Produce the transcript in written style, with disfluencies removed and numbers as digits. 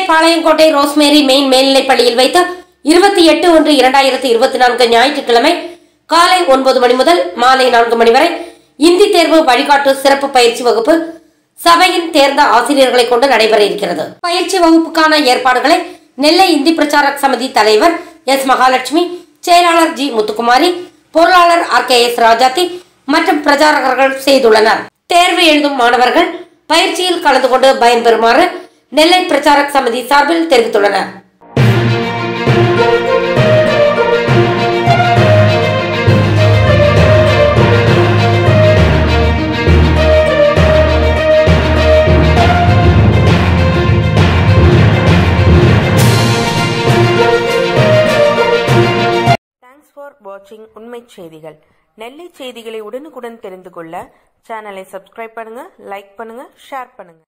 Palayamkottai rosemary main மேல்நிலைப் பள்ளியில் வைத்து 28/1/2024 ஞாயிற்றுக்கிழமை காலை 9 மணி முதல் மாலை 4 மணி வரை இந்தி தேர்வு வழிகாட்டு சிறப்பு பயிற்சி வகுப்பு சபையின் தேர்ந்த ஆசிரியர்களை கொண்டு நடைபெற இருக்கிறது. பயிற்சி வகுப்புக்கான ஏற்பாடுகளை நெல்லை இந்தி பிரச்சாரக் சமிதி தலைவர் எஸ். மகாலட்சுமி, செயலாளர் ஜி. முத்துக்குமாரி, பொருளாளர் RKS ராஜாத்தி மற்றும் பிரச்சாரகர்கள் செய்துள்ளனர். தேர்வு எழுதும் மாணவர்கள் பயிற்சியில் கலந்து கொண்டு பயன்பெறுமாறு நெல்லை பிரச்சாரக் சமிதி சார்பில் தெரிவித்துள்ளனர். Thanks for watching உண்மை செய்திகள். நெல்லை செய்திகளை உடனுக்குடன் தெரிந்து கொள்ள சேனலை சப்ஸ்கிரைப் பண்ணுங்க, லைக் பண்ணுங்க, ஷேர் பண்ணுங்க.